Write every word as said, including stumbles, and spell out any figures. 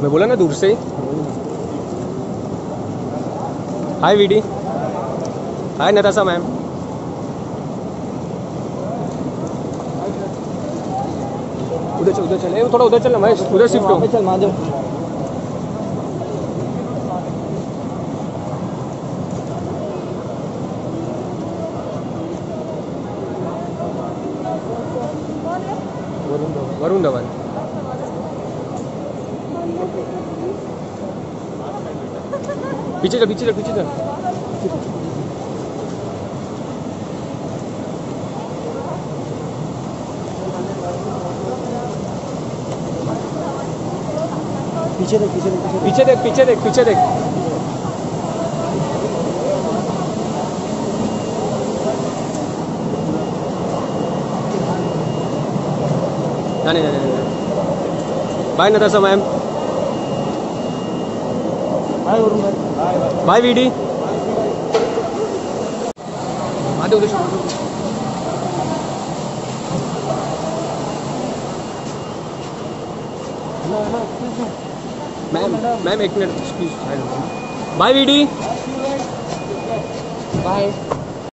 मैं बोला ना दूर से ही। Hi V D, hi Natasha ma'am. उधर चल, उधर चले, थोड़ा उधर चलना महेश, उधर शिफ्ट हो। चल माधव। वरुण धवन। पीछे चल, पीछे चल, पीछे चल। पीछे देख, पीछे देख, पीछे देख, पीछे देख, पीछे देख। नहीं नहीं नहीं, bye Natasha ma'am. Bye Varun भाई। Bye V D. आधे उधर मैम, मैम एक minute please. Bye V D. Bye.